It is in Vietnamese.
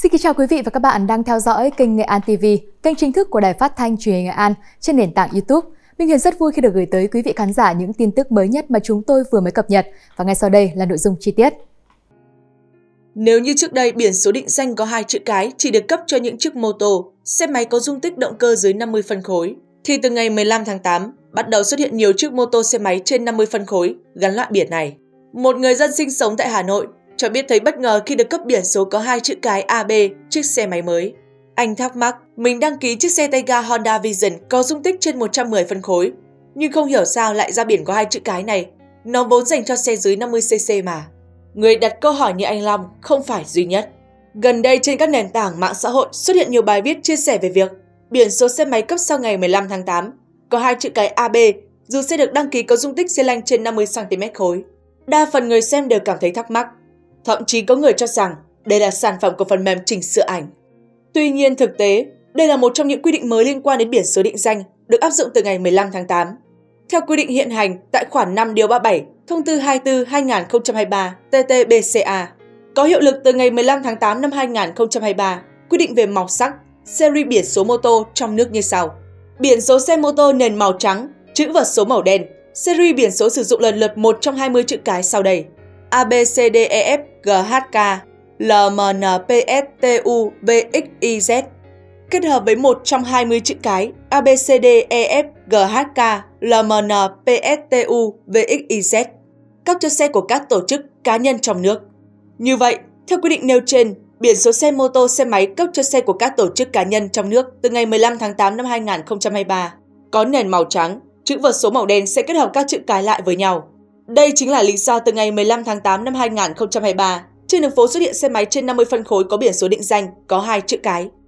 Xin kính chào quý vị và các bạn đang theo dõi kênh Nghệ An TV, kênh chính thức của Đài Phát thanh Truyền hình Nghệ An trên nền tảng YouTube. Minh Huyền rất vui khi được gửi tới quý vị khán giả những tin tức mới nhất mà chúng tôi vừa mới cập nhật. Và ngay sau đây là nội dung chi tiết. Nếu như trước đây biển số định danh có 2 chữ cái chỉ được cấp cho những chiếc mô tô, xe máy có dung tích động cơ dưới 50 phân khối, thì từ ngày 15 tháng 8 bắt đầu xuất hiện nhiều chiếc mô tô xe máy trên 50 phân khối gắn loại biển này. Một người dân sinh sống tại Hà Nội cho biết thấy bất ngờ khi được cấp biển số có 2 chữ cái AB chiếc xe máy mới. Anh thắc mắc mình đăng ký chiếc xe tay ga Honda Vision có dung tích trên 110 phân khối, nhưng không hiểu sao lại ra biển có 2 chữ cái này. Nó vốn dành cho xe dưới 50cc mà. Người đặt câu hỏi như anh Long không phải duy nhất. Gần đây trên các nền tảng mạng xã hội xuất hiện nhiều bài viết chia sẻ về việc biển số xe máy cấp sau ngày 15 tháng 8 có 2 chữ cái AB dù xe được đăng ký có dung tích xi lanh trên 50cm khối. Đa phần người xem đều cảm thấy thắc mắc. Thậm chí có người cho rằng đây là sản phẩm của phần mềm chỉnh sửa ảnh. Tuy nhiên thực tế, đây là một trong những quy định mới liên quan đến biển số định danh được áp dụng từ ngày 15 tháng 8. Theo quy định hiện hành tại khoản 5 điều 37 Thông tư 24/2023 TT-BCA, có hiệu lực từ ngày 15 tháng 8 năm 2023, quy định về màu sắc, series biển số mô tô trong nước như sau. Biển số xe mô tô nền màu trắng, chữ và số màu đen, series biển số sử dụng lần lượt một trong 20 chữ cái sau đây: ABCDEF GHK LMNPSTU VXYZ, kết hợp với một trong 20 chữ cái ABCDEF GHK LMNPSTU VXYZ, cấp cho xe của các tổ chức cá nhân trong nước. Như vậy, theo quy định nêu trên, biển số xe mô tô xe máy cấp cho xe của các tổ chức cá nhân trong nước từ ngày 15 tháng 8 năm 2023 có nền màu trắng, chữ và số màu đen sẽ kết hợp các chữ cái lại với nhau. Đây chính là lý do từ ngày 15 tháng 8 năm 2023, trên đường phố xuất hiện xe máy trên 50 phân khối có biển số định danh có 2 chữ cái.